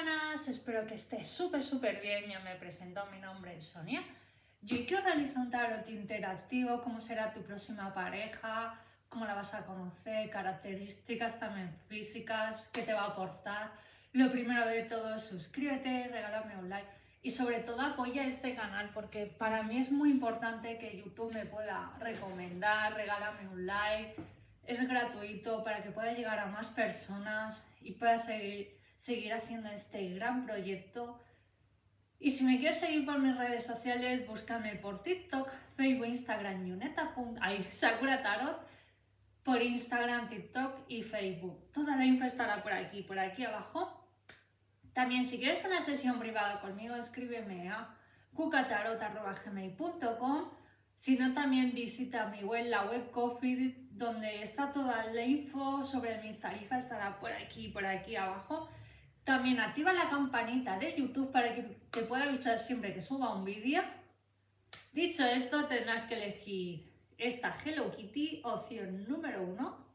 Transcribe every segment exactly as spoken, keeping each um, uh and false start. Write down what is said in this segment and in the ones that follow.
buenas, espero que estés súper súper bien. Ya me presento, mi nombre es Sonia. Yo hoy quiero realizar un tarot interactivo, cómo será tu próxima pareja, cómo la vas a conocer, características también físicas, qué te va a aportar. Lo primero de todo es suscríbete, regálame un like y sobre todo apoya este canal porque para mí es muy importante que YouTube me pueda recomendar, regálame un like. Es gratuito para que pueda llegar a más personas y pueda seguir, seguir haciendo este gran proyecto. Y si me quieres seguir por mis redes sociales, búscame por TikTok, Facebook, Instagram, Yuneta. Ay, Sakura Tarot, por Instagram, TikTok y Facebook. Toda la info estará por aquí, por aquí abajo. También si quieres una sesión privada conmigo, escríbeme a cucatarot arroba gmail punto com. Si no, también visita mi web, la web Coffee, donde está toda la info sobre mis tarifas, estará por aquí, por aquí abajo. También activa la campanita de YouTube para que te pueda avisar siempre que suba un vídeo. Dicho esto, tendrás que elegir esta Hello Kitty, opción número uno.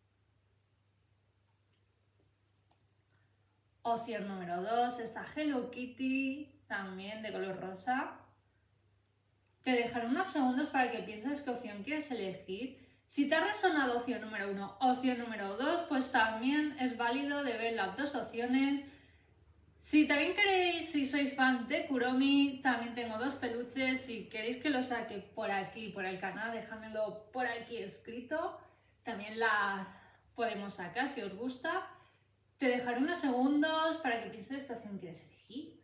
Opción número dos, esta Hello Kitty, también de color rosa. Te dejaré unos segundos para que pienses qué opción quieres elegir. Si te ha resonado opción número uno o opción número dos, pues también es válido de ver las dos opciones. Si también queréis, si sois fan de Kuromi, también tengo dos peluches. Si queréis que lo saque por aquí, por el canal, déjamelo por aquí escrito. También la podemos sacar si os gusta. Te dejaré unos segundos para que pienses qué opción quieres elegir.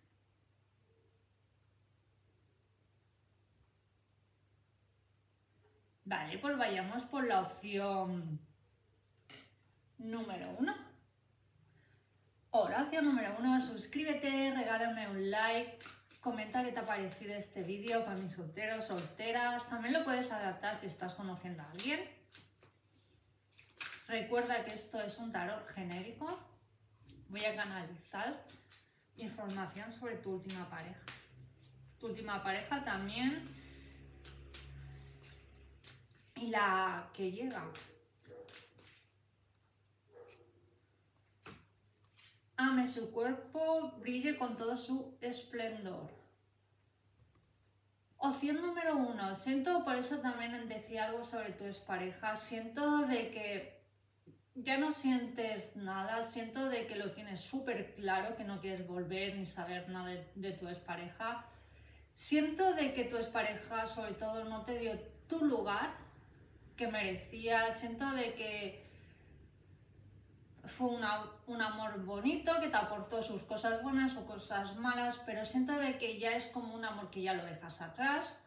Vale, pues vayamos por la opción número uno. Hola, opción número uno, suscríbete, regálame un like, comenta qué te ha parecido este vídeo para mis solteros, solteras. También lo puedes adaptar si estás conociendo a alguien. Recuerda que esto es un tarot genérico. Voy a canalizar información sobre tu última pareja. Tu última pareja también. Y la que llega. Ame su cuerpo, brille con todo su esplendor. Opción número uno. Siento, por eso también decía algo sobre tu expareja. Siento de que ya no sientes nada. Siento de que lo tienes súper claro, que no quieres volver ni saber nada de, de tu expareja. Siento de que tu expareja, sobre todo, no te dio tu lugar que merecía. Siento de que fue una, un amor bonito que te aportó sus cosas buenas o cosas malas, pero siento de que ya es como un amor que ya lo dejas atrás.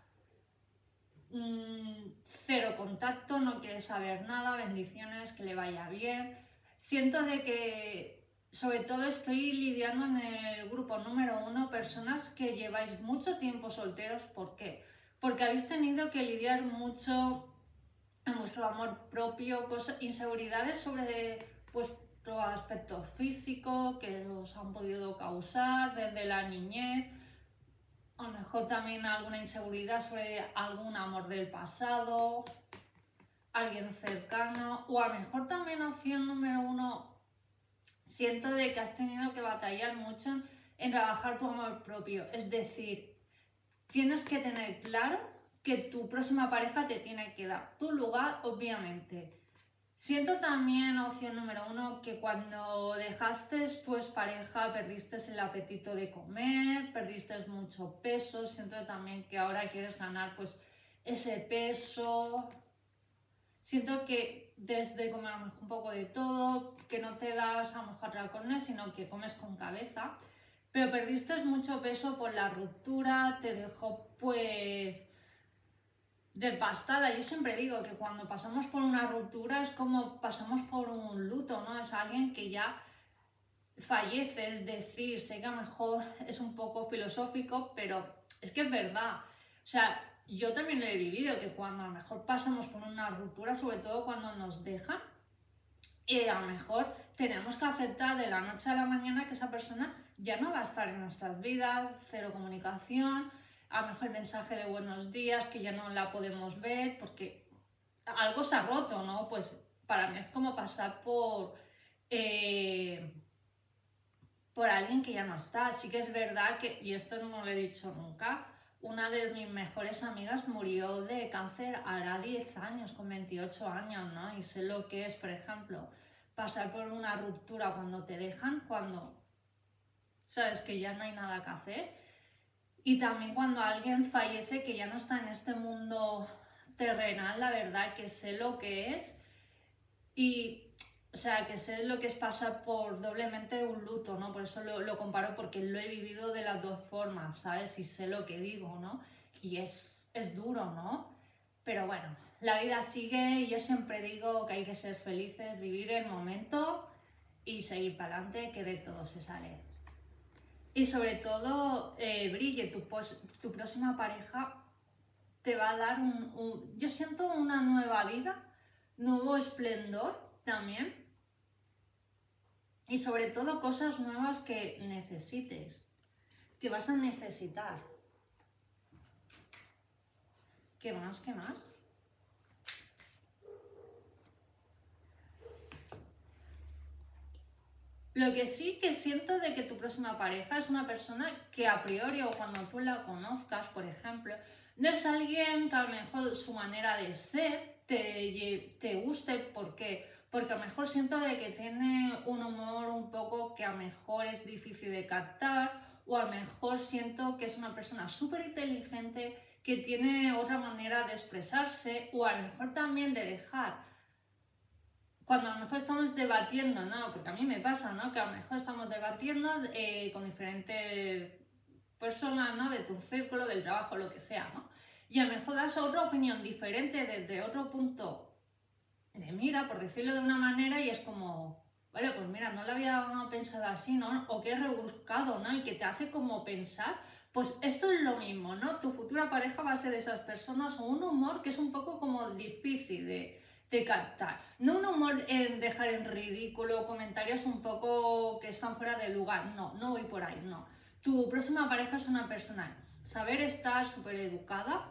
Mm, cero contacto, no quieres saber nada, bendiciones, que le vaya bien. Siento de que sobre todo estoy lidiando en el grupo número uno personas que lleváis mucho tiempo solteros. ¿Por qué? Porque habéis tenido que lidiar mucho en vuestro amor propio, cosas, inseguridades sobre vuestro aspecto físico que os han podido causar desde la niñez. A lo mejor también alguna inseguridad sobre algún amor del pasado, alguien cercano, o a lo mejor también opción número uno, siento de que has tenido que batallar mucho en, en trabajar tu amor propio. Es decir, tienes que tener claro que tu próxima pareja te tiene que dar tu lugar, obviamente. Siento también, opción número uno, que cuando dejaste tu expareja perdiste el apetito de comer, perdiste mucho peso. Siento también que ahora quieres ganar pues ese peso. Siento que desde comer a lo mejor un poco de todo, que no te das a lo mejor atracones, sino que comes con cabeza. Pero perdiste mucho peso por la ruptura, te dejó pues devastada. Yo siempre digo que cuando pasamos por una ruptura es como pasamos por un luto, ¿no? Es alguien que ya fallece, es decir, sé que a lo mejor es un poco filosófico, pero es que es verdad. O sea, yo también lo he vivido, que cuando a lo mejor pasamos por una ruptura, sobre todo cuando nos dejan, y a lo mejor tenemos que aceptar de la noche a la mañana que esa persona ya no va a estar en nuestras vidas, cero comunicación. A lo mejor el mensaje de buenos días, que ya no la podemos ver porque algo se ha roto, ¿no? Pues para mí es como pasar por, eh, por alguien que ya no está. Sí que es verdad que, y esto no lo he dicho nunca, una de mis mejores amigas murió de cáncer hará diez años, con veintiocho años, ¿no? Y sé lo que es, por ejemplo, pasar por una ruptura cuando te dejan, cuando sabes que ya no hay nada que hacer. Y también cuando alguien fallece que ya no está en este mundo terrenal, la verdad que sé lo que es. Y, o sea, que sé lo que es pasar por doblemente un luto, ¿no? Por eso lo, lo comparo, porque lo he vivido de las dos formas, ¿sabes? Y sé lo que digo, ¿no? Y es, es duro, ¿no? Pero bueno, la vida sigue y yo siempre digo que hay que ser felices, vivir el momento y seguir para adelante, que de todo se sale. Y sobre todo, eh, Brille, tu, tu próxima pareja te va a dar un, un... Yo siento una nueva vida, nuevo esplendor también. Y sobre todo cosas nuevas que necesites, que vas a necesitar. ¿Qué más? ¿Qué más? Lo que sí que siento de que tu próxima pareja es una persona que a priori o cuando tú la conozcas, por ejemplo, no es alguien que a lo mejor su manera de ser te, te guste. ¿Por qué? Porque a lo mejor siento de que tiene un humor un poco que a lo mejor es difícil de captar, o a lo mejor siento que es una persona súper inteligente que tiene otra manera de expresarse, o a lo mejor también de dejar. Cuando a lo mejor estamos debatiendo, ¿no? Porque a mí me pasa, ¿no? Que a lo mejor estamos debatiendo eh, con diferentes personas, ¿no? De tu círculo, del trabajo, lo que sea, ¿no? Y a lo mejor das otra opinión diferente desde otro punto de mira, por decirlo de una manera, y es como, vale, pues mira, no lo había pensado así, ¿no? O que es rebuscado, ¿no? Y que te hace como pensar, pues esto es lo mismo, ¿no? Tu futura pareja va a ser de esas personas, o un humor que es un poco como difícil de de captar. No un humor en dejar en ridículo, comentarios un poco que están fuera de lugar. No, no voy por ahí, no. Tu próxima pareja es una persona saber estar súper educada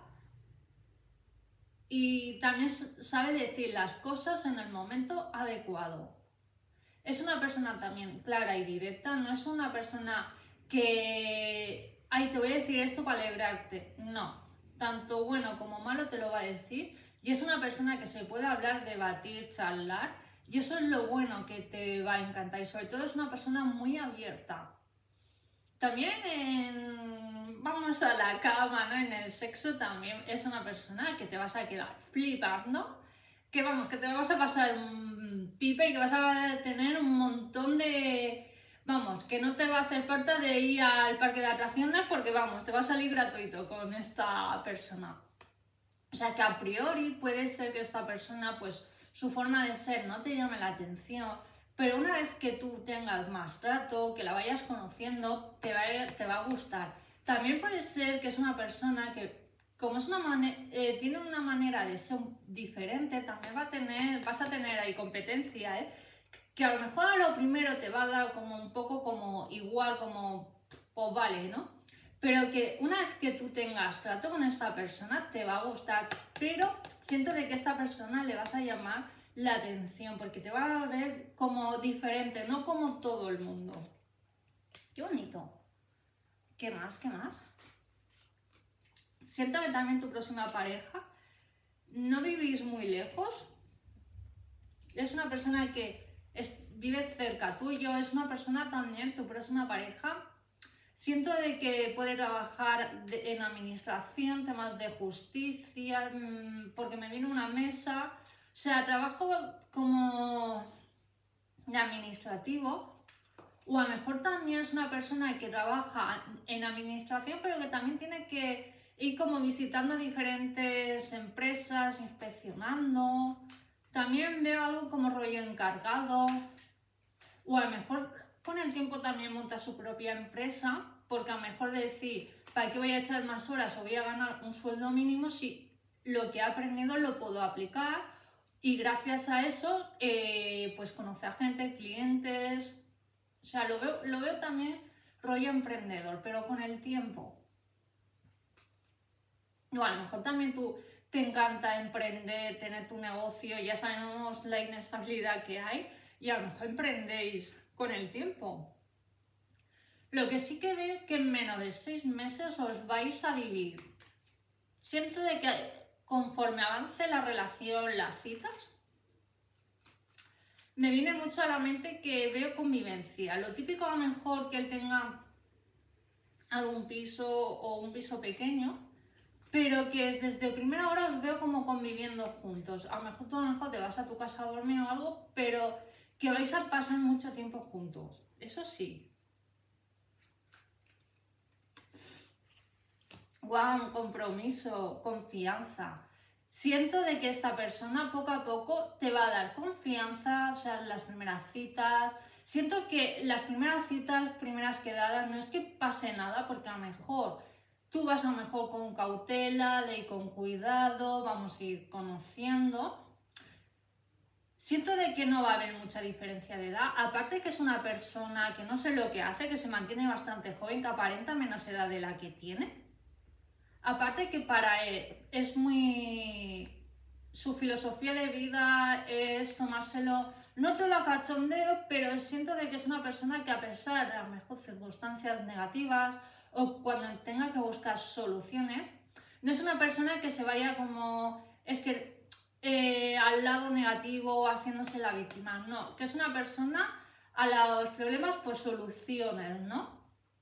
y también sabe decir las cosas en el momento adecuado. Es una persona también clara y directa, no es una persona que, ay, te voy a decir esto para alegrarte. No, tanto bueno como malo te lo va a decir. Y es una persona que se puede hablar, debatir, charlar, y eso es lo bueno que te va a encantar. Y sobre todo es una persona muy abierta. También en... vamos a la cama, ¿no? En el sexo también es una persona que te vas a quedar flipando, que vamos, que te vas a pasar un pipe y que vas a tener un montón de... Vamos, que no te va a hacer falta de ir al parque de atracciones porque vamos, te va a salir gratuito con esta persona. O sea que a priori puede ser que esta persona, pues su forma de ser no te llame la atención, pero una vez que tú tengas más trato, que la vayas conociendo, te va, te va a gustar. También puede ser que es una persona que, como es una eh, tiene una manera de ser diferente, también va a tener, vas a tener ahí competencia, ¿eh? Que a lo mejor a lo primero te va a dar como un poco como igual, como, pues vale, ¿no? Pero que una vez que tú tengas trato con esta persona te va a gustar, pero siento de que a esta persona le vas a llamar la atención porque te va a ver como diferente, no como todo el mundo. Qué bonito. ¿Qué más? ¿Qué más? Siento que también tu próxima pareja no vivís muy lejos. Es una persona que es, vive cerca tuyo, es una persona también, tu próxima pareja. Siento de que puede trabajar de, en administración, temas de justicia, mmm, porque me viene una mesa. O sea, trabajo como administrativo, o a lo mejor también es una persona que trabaja en administración, pero que también tiene que ir como visitando diferentes empresas, inspeccionando. También veo algo como rollo encargado, o a lo mejor con el tiempo también monta su propia empresa, porque a lo mejor decir, ¿para qué voy a echar más horas o voy a ganar un sueldo mínimo si lo que he aprendido lo puedo aplicar? Y gracias a eso, eh, pues conoce a gente, clientes. O sea, lo veo, lo veo también rollo emprendedor, pero con el tiempo. O a lo mejor también tú te encanta emprender, tener tu negocio, ya sabemos la inestabilidad que hay, y a lo mejor emprendéis con el tiempo. Lo que sí que veo que en menos de seis meses os vais a vivir. Siento de que conforme avance la relación, las citas, me viene mucho a la mente que veo convivencia. Lo típico a lo mejor que él tenga algún piso o un piso pequeño, pero que desde primera hora os veo como conviviendo juntos. A lo mejor tú a lo mejor te vas a tu casa a dormir o algo, pero que vais a pasar mucho tiempo juntos. Eso sí. Wow, compromiso, confianza. Siento de que esta persona poco a poco te va a dar confianza, o sea, las primeras citas. Siento que las primeras citas, primeras quedadas, no es que pase nada, porque a lo mejor tú vas a lo mejor con cautela, de ir con cuidado, vamos a ir conociendo. Siento de que no va a haber mucha diferencia de edad, aparte que es una persona que no sé lo que hace, que se mantiene bastante joven, que aparenta menos edad de la que tiene. Aparte que para él es muy... su filosofía de vida es tomárselo, no todo a cachondeo, pero siento de que es una persona que a pesar de a lo mejor circunstancias negativas o cuando tenga que buscar soluciones, no es una persona que se vaya como... es que eh, al lado negativo haciéndose la víctima, no, que es una persona a los problemas pues soluciones, ¿no?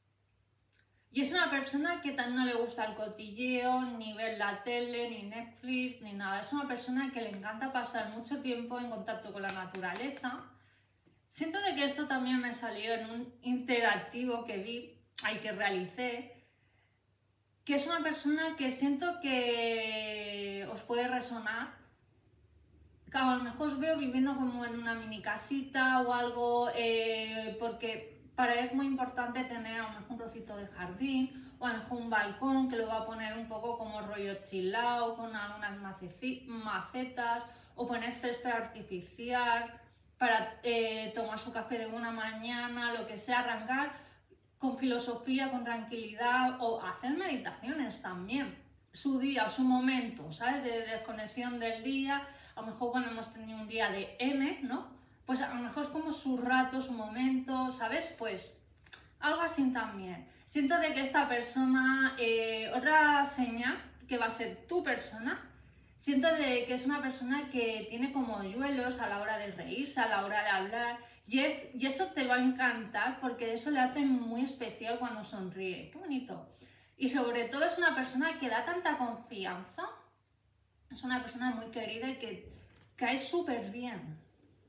Y es una persona que no le gusta el cotilleo, ni ver la tele, ni Netflix, ni nada. Es una persona que le encanta pasar mucho tiempo en contacto con la naturaleza. Siento de que esto también me salió en un interactivo que vi, ay, que realicé, que es una persona que siento que os puede resonar. Que a lo mejor os veo viviendo como en una mini casita o algo, eh, porque... para él es muy importante tener a lo mejor un trocito de jardín o a lo mejor un balcón que lo va a poner un poco como rollo chilao con algunas macetas o poner césped artificial para eh, tomar su café de buena mañana, lo que sea, arrancar con filosofía, con tranquilidad o hacer meditaciones también. Su día o su momento, ¿sabes? De desconexión del día, a lo mejor cuando hemos tenido un día de M, ¿no? Pues a lo mejor es como su rato, su momento, ¿sabes? Pues algo así también. Siento de que esta persona, eh, otra señal que va a ser tu persona, siento de que es una persona que tiene como hoyuelos a la hora de reírse, a la hora de hablar, y, es, y eso te va a encantar porque eso le hace muy especial cuando sonríe. ¡Qué bonito! Y sobre todo es una persona que da tanta confianza, es una persona muy querida y que cae súper bien.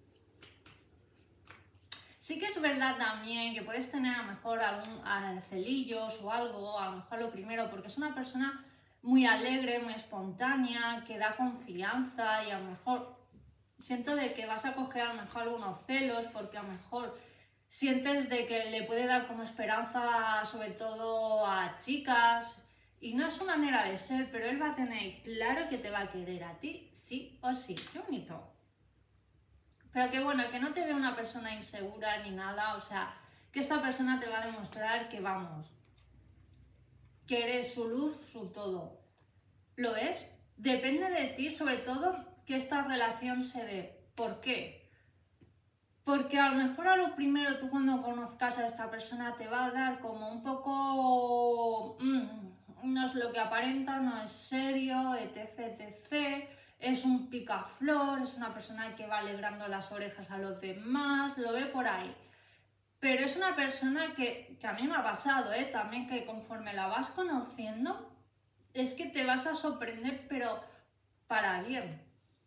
Sí que es verdad también que puedes tener a lo mejor algún celillos o algo, a lo mejor lo primero, porque es una persona muy alegre, muy espontánea, que da confianza y a lo mejor siento de que vas a coger a lo mejor algunos celos porque a lo mejor sientes de que le puede dar como esperanza sobre todo a chicas y no es su manera de ser, pero él va a tener claro que te va a querer a ti sí o sí. ¡Qué bonito! Pero que bueno, que no te vea una persona insegura ni nada, o sea, que esta persona te va a demostrar que vamos, que eres su luz, su todo. ¿Lo ves? Depende de ti, sobre todo, que esta relación se dé. ¿Por qué? Porque a lo mejor a lo primero tú cuando conozcas a esta persona te va a dar como un poco... Mmm, no es lo que aparenta, no es serio, etc, etcétera. Es un picaflor, es una persona que va alegrando las orejas a los demás, lo ve por ahí. Pero es una persona que, que a mí me ha pasado, ¿eh? También que conforme la vas conociendo, es que te vas a sorprender, pero para bien.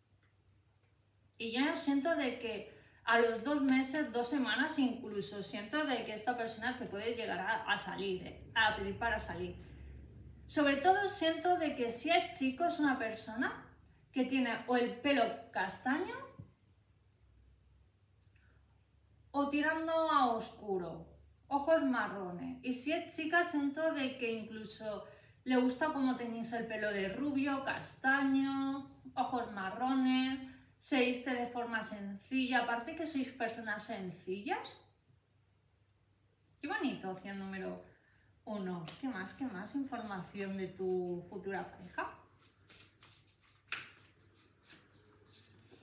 Y yo siento de que a los dos meses, dos semanas incluso, siento de que esta persona te puede llegar a, a salir, ¿eh? A pedir para salir. Sobre todo siento de que si el chico es una persona que tiene o el pelo castaño o tirando a oscuro, ojos marrones. Y si es chica, siento de que incluso le gusta como tenéis el pelo de rubio, castaño, ojos marrones, se viste de forma sencilla, aparte que sois personas sencillas. Qué bonito, opción número uno. ¿Qué más? ¿Qué más información de tu futura pareja?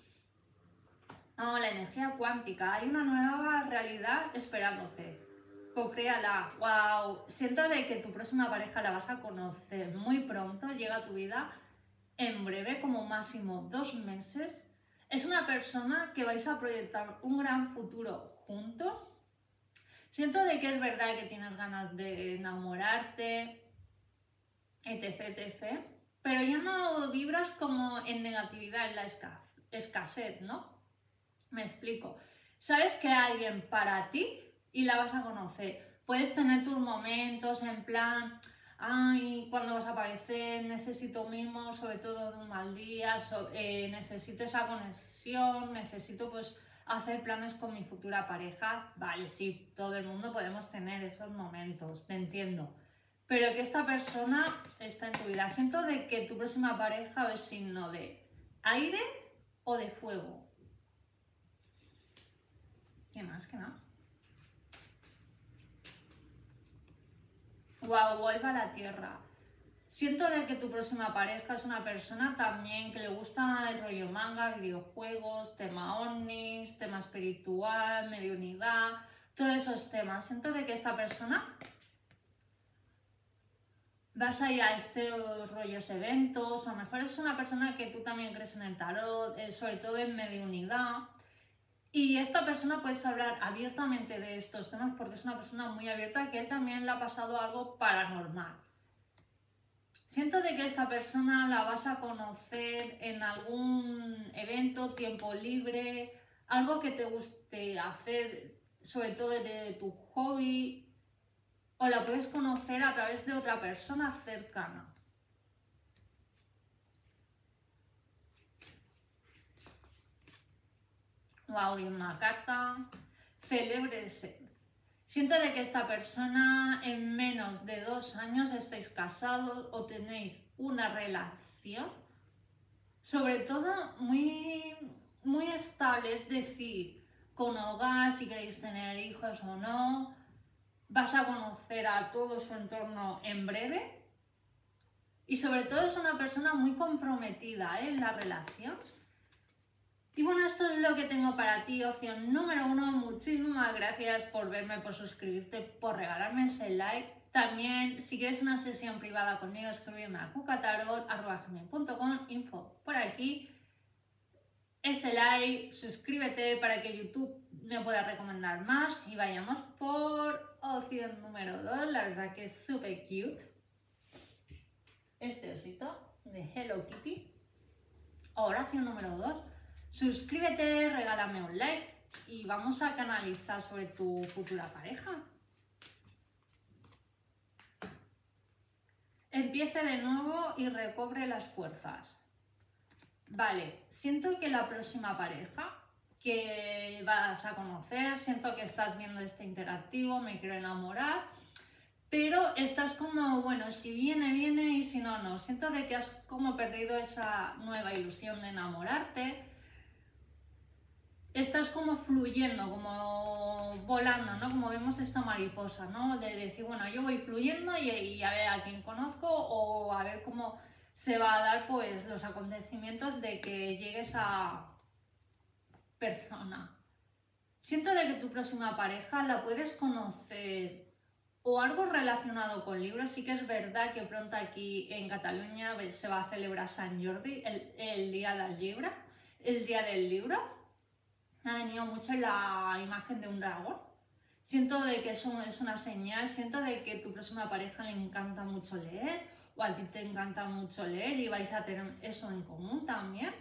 Oh, la energía cuántica. Hay una nueva realidad esperándote. cocréala, wow. Siento de que tu próxima pareja la vas a conocer muy pronto, llega a tu vida en breve, como máximo dos meses. Es una persona que vais a proyectar un gran futuro juntos. Siento de que es verdad que tienes ganas de enamorarte, etc, etcétera. Pero ya no vibras como en negatividad, en la esca- escasez, ¿no? Me explico. Sabes que hay alguien para ti y la vas a conocer. Puedes tener tus momentos en plan, ay, ¿cuándo vas a aparecer? Necesito mimo, sobre todo en un mal día, so- eh, necesito esa conexión, necesito pues hacer planes con mi futura pareja. Vale, sí, todo el mundo podemos tener esos momentos, te entiendo. Pero que esta persona está en tu vida. Siento de que tu próxima pareja es signo de aire o de fuego. ¿Qué más? ¿Qué más? Wow, vuelva a la tierra. Siento de que tu próxima pareja es una persona también que le gusta el rollo manga, videojuegos, tema ovnis, tema espiritual, mediunidad, todos esos temas. Siento de que esta persona vas a ir a estos rollos eventos, o a lo mejor es una persona que tú también crees en el tarot, eh, sobre todo en mediunidad. Y esta persona puedes hablar abiertamente de estos temas porque es una persona muy abierta, que él también le ha pasado algo paranormal. Siento de que esta persona la vas a conocer en algún evento, tiempo libre, algo que te guste hacer, sobre todo de tu hobby, o la puedes conocer a través de otra persona cercana. Wow, y una carta. Celébrese. Siento de que esta persona en menos de dos años estáis casados o tenéis una relación, sobre todo muy, muy estable, es decir, con hogar, si queréis tener hijos o no. Vas a conocer a todo su entorno en breve y sobre todo es una persona muy comprometida, ¿eh?, en la relación. Y bueno, esto es lo que tengo para ti, opción número uno. Muchísimas gracias por verme, por suscribirte, por regalarme ese like. También, si quieres una sesión privada conmigo, escríbeme a cucatarot arroba gmail punto com, info por aquí. Ese like, suscríbete para que YouTube me pueda recomendar más. Y vayamos por opción número dos, la verdad que es súper cute. Este osito de Hello Kitty. Ahora opción número dos. Suscríbete, regálame un like y vamos a canalizar sobre tu futura pareja. Empiece de nuevo y recobre las fuerzas. Vale, siento que la próxima pareja que vas a conocer, siento que estás viendo este interactivo, me quiero enamorar, pero estás como, bueno, si viene, viene y si no, no. Siento de que has como perdido esa nueva ilusión de enamorarte. Estás como fluyendo, como volando, ¿no? Como vemos esta mariposa, ¿no? De decir, bueno, yo voy fluyendo y, y a ver a quién conozco o a ver cómo se va a dar pues los acontecimientos de que llegue esa persona. Siento de que tu próxima pareja la puedes conocer o algo relacionado con libros. Sí que es verdad que pronto aquí en Cataluña se va a celebrar Sant Jordi, el, el día del libro, el día del libro. Ha venido mucho la imagen de un dragón. Siento de que eso es una señal, siento de que tu próxima pareja le encanta mucho leer o a ti te encanta mucho leer y vais a tener eso en común también.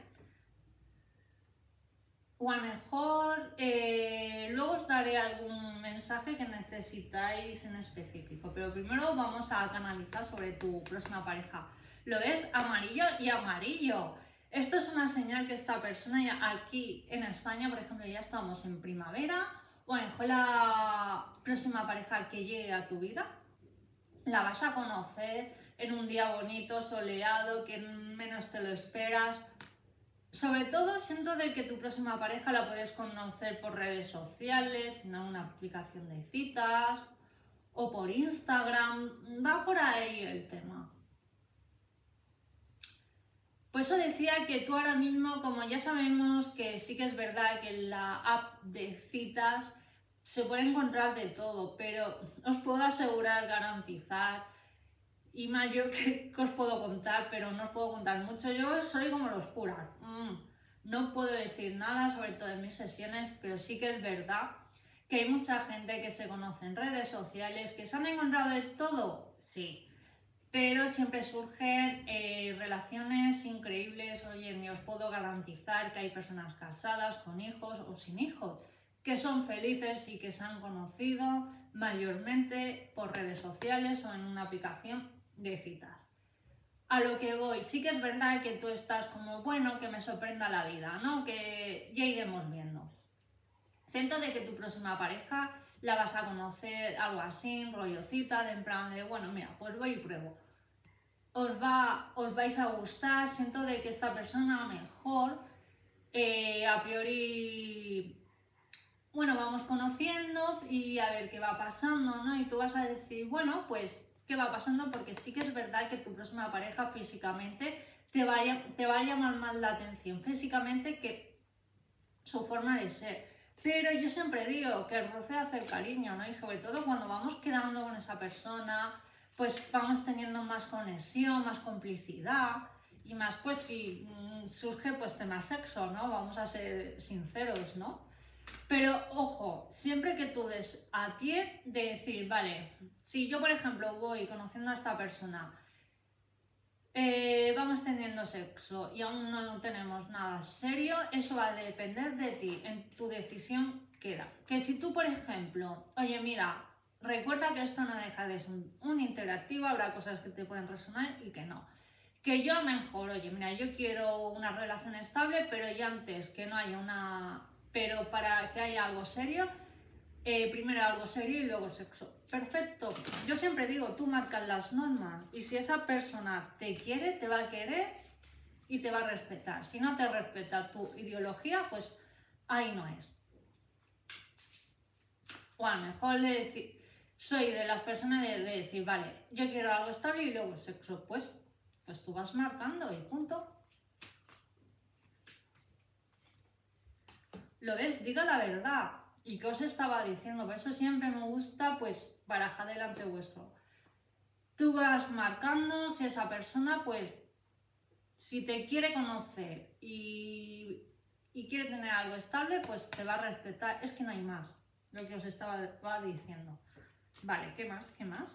O a lo mejor eh, luego os daré algún mensaje que necesitáis en específico, pero primero vamos a canalizar sobre tu próxima pareja. ¿Lo ves? Amarillo y amarillo. Esto es una señal que esta persona ya aquí en España, por ejemplo, ya estamos en primavera, o a lo mejor la próxima pareja que llegue a tu vida la vas a conocer en un día bonito, soleado, que menos te lo esperas. Sobre todo siento de que tu próxima pareja la puedes conocer por redes sociales, en una aplicación de citas o por Instagram, va por ahí el tema. Por eso decía que tú ahora mismo, como ya sabemos que sí que es verdad que la app de citas se puede encontrar de todo, pero os puedo asegurar, garantizar, y más yo que, que os puedo contar, pero no os puedo contar mucho. Yo soy como los curas, mm, no puedo decir nada, sobre todo en mis sesiones, pero sí que es verdad que hay mucha gente que se conoce en redes sociales, que se han encontrado de todo, sí, pero siempre surgen eh, relaciones increíbles. Oye, ni os puedo garantizar que hay personas casadas, con hijos o sin hijos, que son felices y que se han conocido mayormente por redes sociales o en una aplicación de citas. A lo que voy, sí que es verdad que tú estás como, bueno, que me sorprenda la vida, ¿no? Que ya iremos viendo. Siento de que tu próxima pareja la vas a conocer algo así, rollo cita, de en plan de, bueno, mira, pues voy y pruebo. Os, va, os vais a gustar, siento de que esta persona mejor, eh, a priori, bueno, vamos conociendo y a ver qué va pasando, ¿no? Y tú vas a decir, bueno, pues, ¿qué va pasando? Porque sí que es verdad que tu próxima pareja físicamente te va a, te va a llamar más la atención físicamente que su forma de ser. Pero yo siempre digo que el roce hace el cariño, ¿no? Y sobre todo cuando vamos quedando con esa persona, pues vamos teniendo más conexión, más complicidad y más, pues si mmm, surge pues tema sexo, ¿no? Vamos a ser sinceros, ¿no? Pero ojo, siempre que tú des a pie de decir, vale, si yo por ejemplo voy conociendo a esta persona, Eh, vamos teniendo sexo y aún no tenemos nada serio, eso va a depender de ti, en tu decisión queda. Que si tú, por ejemplo, oye, mira, recuerda que esto no deja de ser un, un interactivo, habrá cosas que te pueden resonar y que no. Que yo mejor, oye, mira, yo quiero una relación estable, pero ya antes que no haya una... Pero para que haya algo serio, eh, primero algo serio y luego sexo. Perfecto. Yo siempre digo, tú marcas las normas y si esa persona te quiere, te va a querer y te va a respetar. Si no te respeta tu ideología, pues ahí no es. O a lo mejor de decir, soy de las personas de, de decir, vale, yo quiero algo estable y luego sexo. Pues, pues tú vas marcando y punto. ¿Lo ves? Diga la verdad. ¿Y qué os estaba diciendo? Por eso siempre me gusta, pues, barajar delante vuestro. Tú vas marcando si esa persona, pues, si te quiere conocer y, y quiere tener algo estable, pues te va a respetar. Es que no hay más, lo que os estaba diciendo. Vale, ¿qué más? ¿Qué más?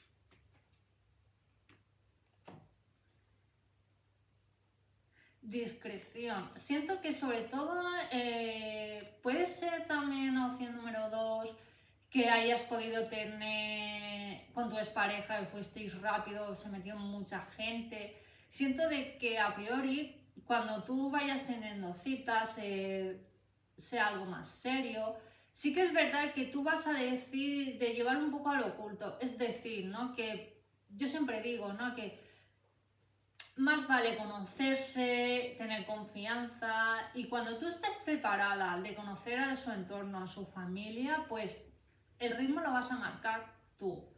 Discreción. Siento que sobre todo eh, puede ser también opción número dos que hayas podido tener con tu expareja y fuisteis rápido, se metió mucha gente. Siento de que a priori cuando tú vayas teniendo citas eh, sea algo más serio. Sí que es verdad que tú vas a decir de llevar un poco al oculto, es decir, ¿no? Que yo siempre digo, ¿no? Que más vale conocerse, tener confianza y cuando tú estés preparada de conocer a su entorno, a su familia, pues el ritmo lo vas a marcar tú.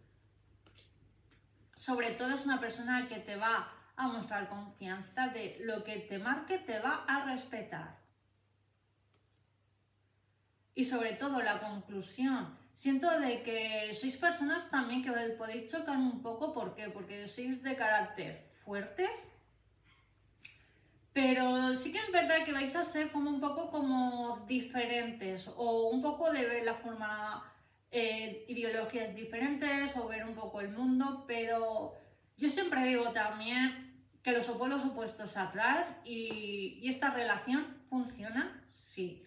Sobre todo es una persona que te va a mostrar confianza, de lo que te marque te va a respetar. Y sobre todo la conclusión, siento de que sois personas también que podéis chocar un poco, ¿por qué? Porque sois de carácter fuertes, pero sí que es verdad que vais a ser como un poco como diferentes o un poco de ver la forma, eh, ideologías diferentes o ver un poco el mundo, pero yo siempre digo también que los opuestos opuestos se atraen y, y esta relación funciona, sí.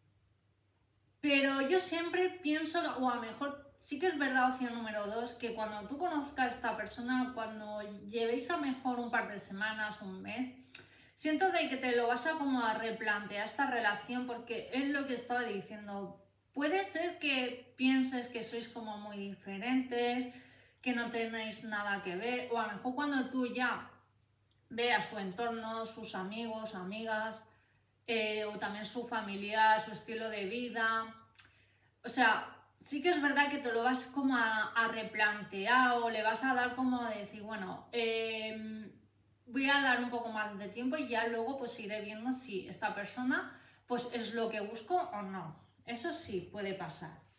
Pero yo siempre pienso, o a lo mejor sí que es verdad opción número dos, que cuando tú conozcas a esta persona, cuando llevéis a lo mejor un par de semanas, un mes, siento de que te lo vas a como a replantear esta relación porque es lo que estaba diciendo. Puede ser que pienses que sois como muy diferentes, que no tenéis nada que ver, o a lo mejor cuando tú ya veas su entorno, sus amigos, amigas, eh, o también su familia, su estilo de vida. O sea, sí que es verdad que te lo vas como a, a replantear o le vas a dar como a decir, bueno, eh, voy a dar un poco más de tiempo y ya luego pues iré viendo si esta persona pues es lo que busco o no. Eso sí puede pasar.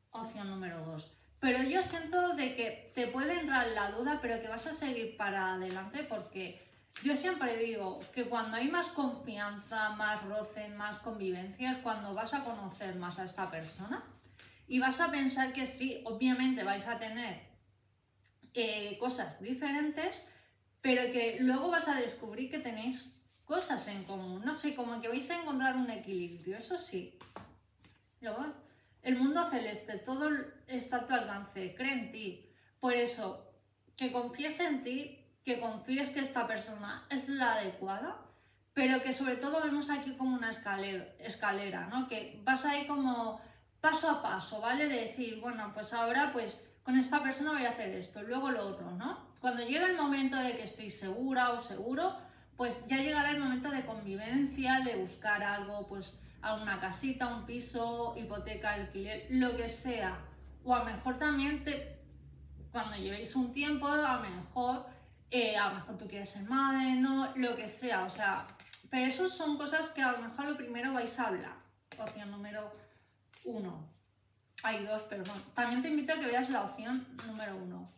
opción número dos. Pero yo siento de que te puede entrar la duda, pero que vas a seguir para adelante, porque yo siempre digo que cuando hay más confianza, más roce, más convivencia, es cuando vas a conocer más a esta persona y vas a pensar que sí, obviamente vais a tener eh, cosas diferentes, pero que luego vas a descubrir que tenéis cosas en común. No sé, como que vais a encontrar un equilibrio, eso sí. Luego, el mundo celeste, todo está a tu alcance, cree en ti. Por eso, que confíes en ti, que confíes que esta persona es la adecuada, pero que sobre todo vemos aquí como una escalera, escalera, ¿no? Que vas ahí como paso a paso, ¿vale? De decir, bueno, pues ahora pues con esta persona voy a hacer esto, luego lo otro, ¿no? Cuando llegue el momento de que estoy segura o seguro, pues ya llegará el momento de convivencia, de buscar algo, pues a una casita, un piso, hipoteca, alquiler, lo que sea. O a lo mejor también te, cuando llevéis un tiempo, a lo mejor, eh, a lo mejor tú quieres ser madre, ¿no? Lo que sea, o sea, pero eso son cosas que a lo mejor lo primero vais a hablar. Opción número uno. Hay dos, perdón. También te invito a que veas la opción número uno.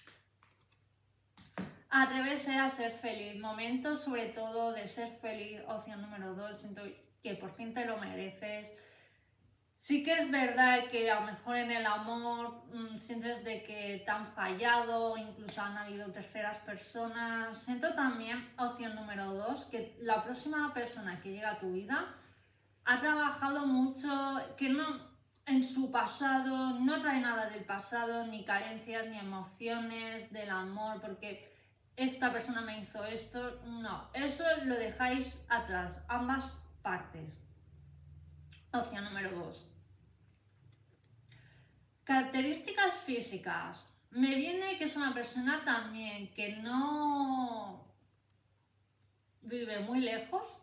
Atreverse a ser feliz. Momento sobre todo de ser feliz. Opción número dos. Siento que por fin te lo mereces. Sí que es verdad que a lo mejor en el amor mmm, sientes de que te han fallado, incluso han habido terceras personas. Siento también, opción número dos, que la próxima persona que llega a tu vida ha trabajado mucho, que no en su pasado, no trae nada del pasado, ni carencias, ni emociones del amor, porque esta persona me hizo esto. No, eso lo dejáis atrás, ambas partes. Opción número dos. Características físicas. Me viene que es una persona también que no vive muy lejos.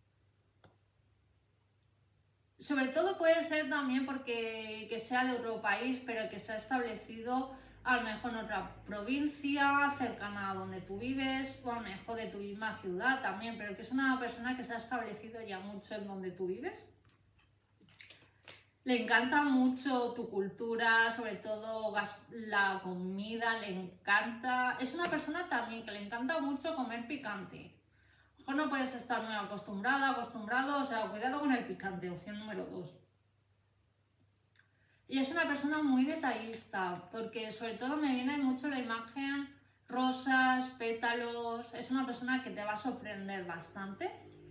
Sobre todo puede ser también porque que sea de otro país, pero que se ha establecido a lo mejor en otra provincia, cercana a donde tú vives, o a lo mejor de tu misma ciudad también, pero que es una persona que se ha establecido ya mucho en donde tú vives. Le encanta mucho tu cultura, sobre todo la comida, le encanta. Es una persona también que le encanta mucho comer picante. A lo mejor no puedes estar muy acostumbrada, acostumbrado, o sea, cuidado con el picante, opción número dos. Y es una persona muy detallista, porque sobre todo me viene mucho la imagen rosas, pétalos. Es una persona que te va a sorprender bastante.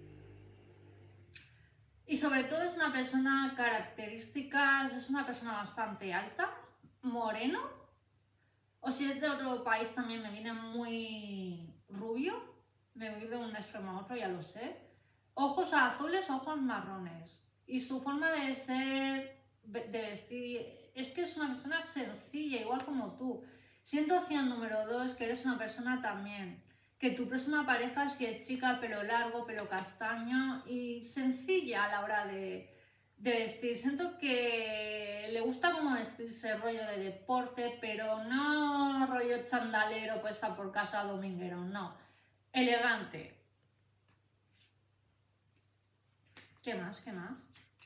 Y sobre todo es una persona, características, es una persona bastante alta, moreno, o si es de otro país también me viene muy rubio, me voy de un extremo a otro, ya lo sé. Ojos azules, ojos marrones. Y su forma de ser, de vestir, es que es una persona sencilla, igual como tú. Siento opción número dos, que eres una persona también que tu próxima pareja, si es chica, pelo largo, pelo castaño y sencilla a la hora de, de vestir. Siento que le gusta como vestirse rollo de deporte, pero no rollo chandalero, pues está por casa dominguero, no. Elegante. ¿Qué más? ¿Qué más?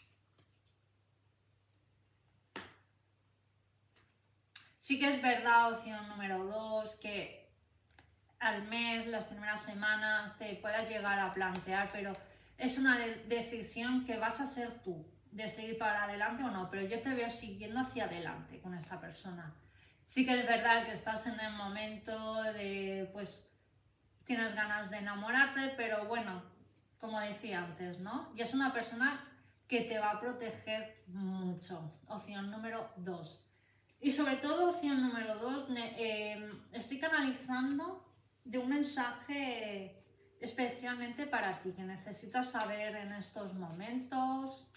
Sí que es verdad, opción número dos, que al mes, las primeras semanas, te puedas llegar a plantear, pero es una de decisión que vas a ser tú, de seguir para adelante o no, pero yo te veo siguiendo hacia adelante con esta persona. Sí que es verdad que estás en el momento de, pues, tienes ganas de enamorarte, pero bueno, como decía antes, ¿no? Y es una persona que te va a proteger mucho. Opción número dos. Y sobre todo, opción número dos, eh, estoy canalizando de un mensaje especialmente para ti, que necesitas saber en estos momentos.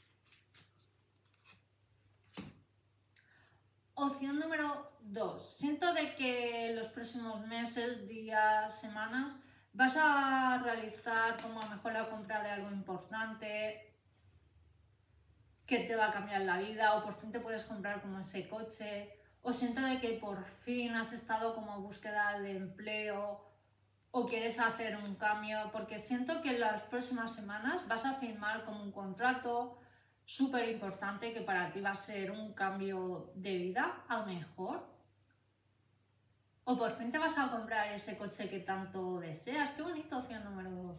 Opción número dos. Siento de que los próximos meses, días, semanas, vas a realizar como a lo mejor la compra de algo importante que te va a cambiar la vida, o por fin te puedes comprar como ese coche, o siento de que por fin has estado como en búsqueda de empleo o quieres hacer un cambio, porque siento que en las próximas semanas vas a firmar como un contrato súper importante, que para ti va a ser un cambio de vida, a lo mejor. O por fin te vas a comprar ese coche que tanto deseas. Qué bonito, opción número dos.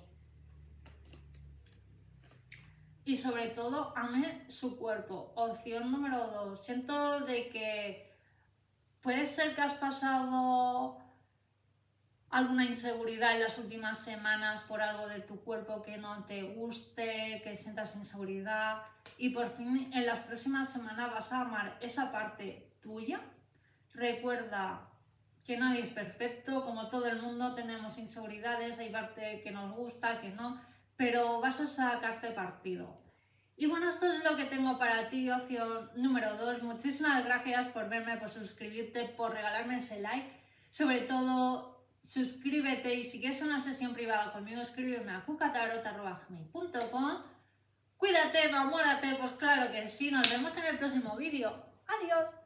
Y sobre todo, ame su cuerpo. Opción número dos. Siento de que puede ser que has pasado alguna inseguridad en las últimas semanas por algo de tu cuerpo que no te guste, que sientas inseguridad, y por fin en las próximas semanas vas a amar esa parte tuya. Recuerda que nadie es perfecto, como todo el mundo tenemos inseguridades, hay parte que nos gusta, que no, pero vas a sacarte partido. Y bueno, esto es lo que tengo para ti, opción número dos. Muchísimas gracias por verme, por suscribirte, por regalarme ese like. Sobre todo, suscríbete, y si quieres una sesión privada conmigo, escríbeme a cucatarot arroba gmail punto com. Cuídate, enamórate, pues claro que sí. Nos vemos en el próximo vídeo. Adiós.